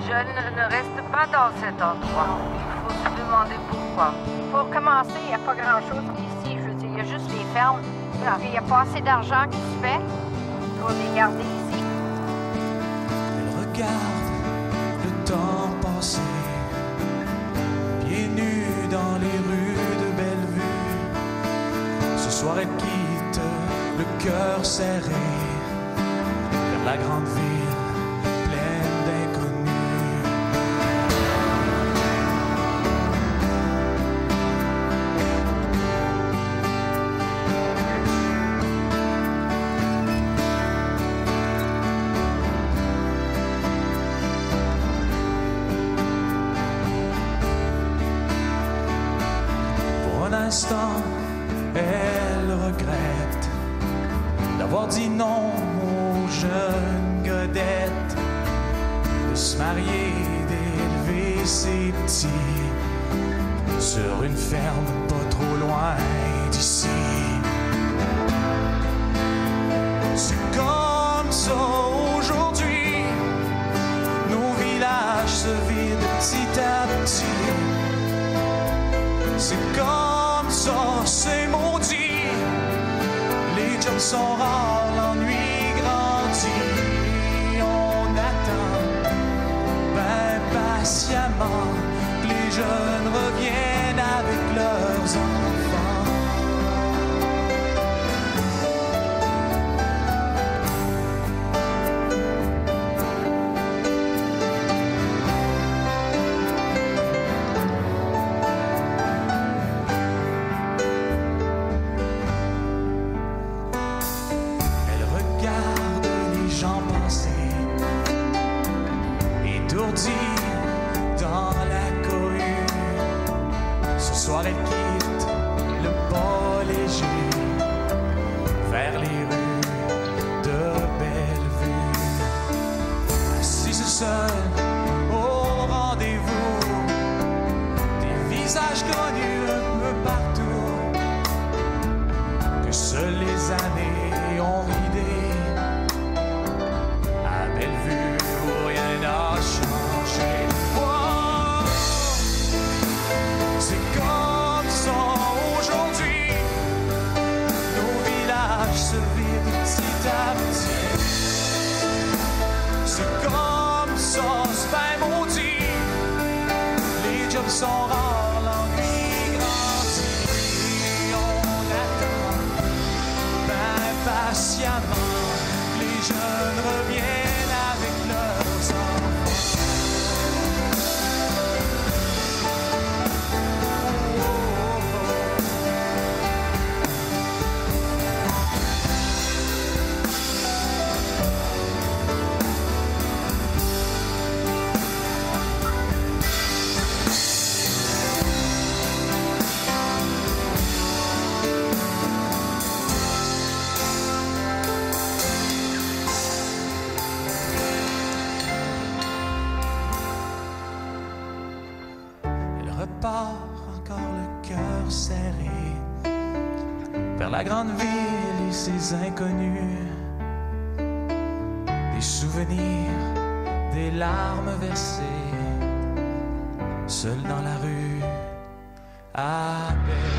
ne reste pas dans cet endroit. Il faut se demander pourquoi. Pour commencer, il n'y a pas grand-chose ici. Je veux dire, il y a juste les fermes. Il n'y a pas assez d'argent qui se fait pour les garder ici. Elle regarde le temps passer, pieds nus dans les rues de Bellevue. Ce soir elle quitte le cœur serré vers la grande ville pleine d'inconnus. Pour un instant, elle regrette d'avoir dit non aux jeunes godettes, de se marier, d'élever ses petits sur une ferme pas trop loin d'ici. C'est comme ça aujourd'hui, nos villages se vident petit à petit. C'est comme ça, c'est maudit. Les jobs sont rares, l'ennui grandit. On attend ben patiemment que les jeunes reviennent avec leurs enfants. Dans la cohue, ce soir elle quitte le pas léger vers les rues de Bellevue. Assise seule au rendez-vous, des visages connus un peu partout, que seules les années ont ridé. À Bellevue où rien n'a changé. Oh, c'est comme ça aujourd'hui, nos villages se vident petit à petit. C'est comme ça, c'est bien maudit. Les jobs sont rares, l'ennui grandit. On attend ben patiemment que les jeunes reviennent avec leurs enfants. Repart encore le cœur serré vers la grande ville et ses inconnus. Des souvenirs, des larmes versées, seul dans la rue à Bellevue.